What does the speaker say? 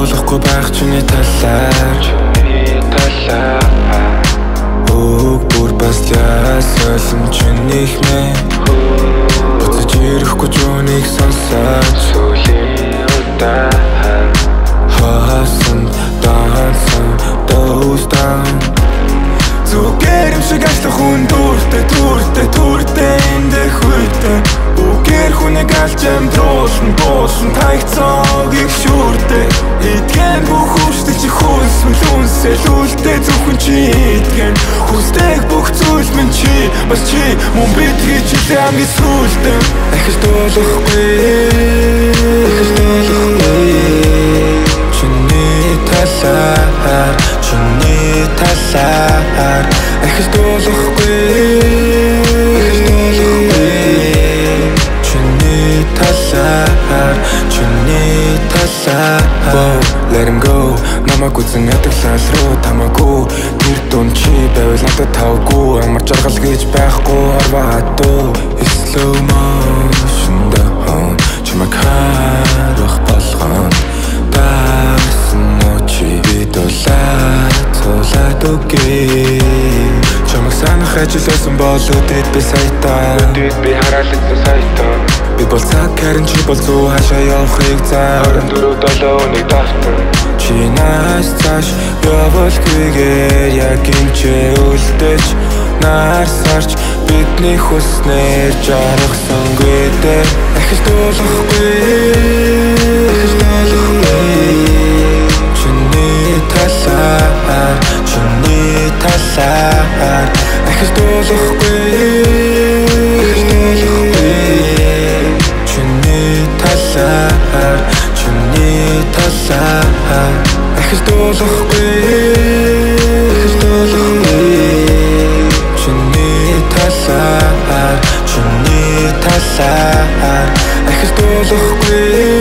дуулахгүй байх чиний талаар Үг бүр бас яасан чинийх нэ Буцаж ирэхгүй жуунийг сонсоод Сүүлийн удаа Хаасан даансан those down Зүгээр юм шиг ашлах хүн Түртэй эндэх үйтэй Үгээр хүнийг алж амьдруулна Буулна тагцоог их шүртэй Идгэн бүх хүчтэй чи хөлсмөл үнсэл үлдээ Зөвхөн чи идгэн Хүсдэг бүх зүйл минь чи Бас чи мөн бидний жилээ хамгийн сүлдэн Ахиж дуулахгүй Чиний талаар Ахиж дуулахгүй Чиний талаар Let him go Намайг үзэн ятглал руу тамаагүй Тэр дунд чи байвал надад тавгүй Амар жаргал гэж байхгүй орва хатуу Slow motion down Чимэг харах болгон Дасан ночи Тулаад үгүй Чамайг санах ажилласан бол үдэд би саятаа Үдэд би хараалагдсан саятаа Би бол цаг харин чи бол зүү хашаа явахыг заа 24-7 давтан Чи нааш цааш явуулгүйгээр яг энэ үлдэж Нарсарч бидний хүснээр жаргасангүй дээ Ахиж дуулахгүй Чиний талаар Ахиж дуулахгүй Чиний талаар Ахиж дуулахгүй Чиний талаар Ахиж дуулахгүй